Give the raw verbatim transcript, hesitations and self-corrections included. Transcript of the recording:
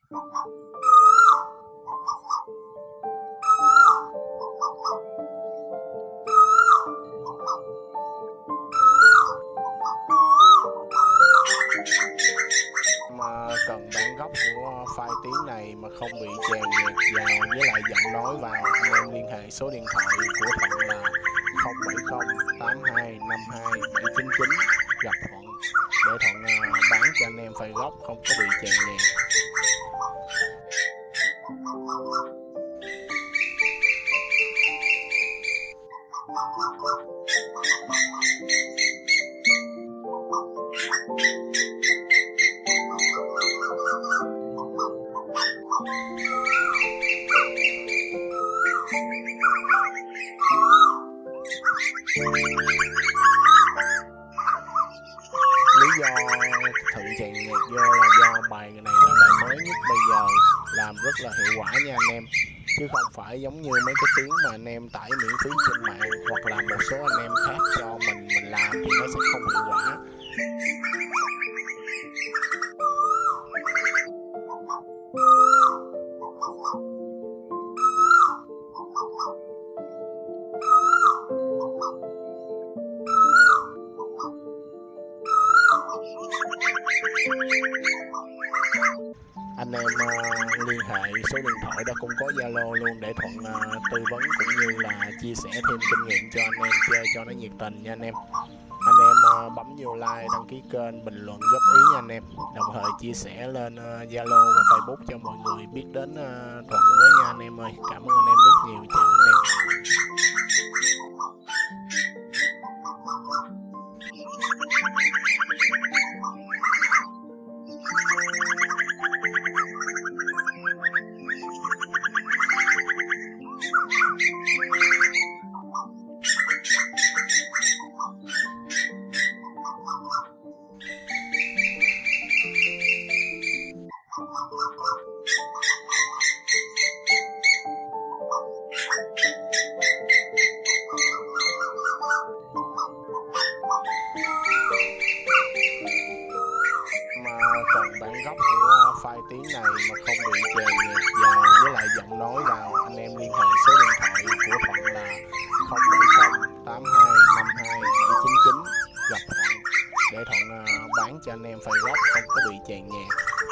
Mà cần bản gốc của file tiếng này mà không bị chèn nhạc vào với lại giọng nói vào, anh em liên hệ số điện thoại của Thuận là không bảy không tám hai năm hai bảy chín chín, gặp Thuận để Thuận uh, bán cho anh em file gốc không có bị chèn nhạc. Lý do Thuận chèn nhạc vô là do bài này là bài mới nhất bây giờ, làm rất là hiệu quả nha anh em, chứ không phải giống như mấy cái tiếng mà anh em tải miễn phí trên mạng hoặc là một số anh em khác cho mình mình làm thì nó sẽ không hiệu quả. Anh em uh, liên hệ số điện thoại đó cũng có Zalo luôn để Thuận uh, tư vấn cũng như là chia sẻ thêm kinh nghiệm cho anh em chơi cho nó nhiệt tình nha anh em. Anh em uh, bấm vô like, đăng ký kênh, bình luận góp ý nha anh em. Đồng thời chia sẻ lên Zalo uh, và Facebook cho mọi người biết đến uh, Thuận với nha anh em ơi. Cảm ơn anh em rất nhiều, chào anh em. Cần bản gốc của file tiếng này mà không bị chèn nhạc vào với lại giọng nói vào, anh em liên hệ số điện thoại của Thuận là không bảy không tám hai năm hai bảy chín chín, gặp Thuận để Thuận bán cho anh em file gốc không có bị chèn nhạc.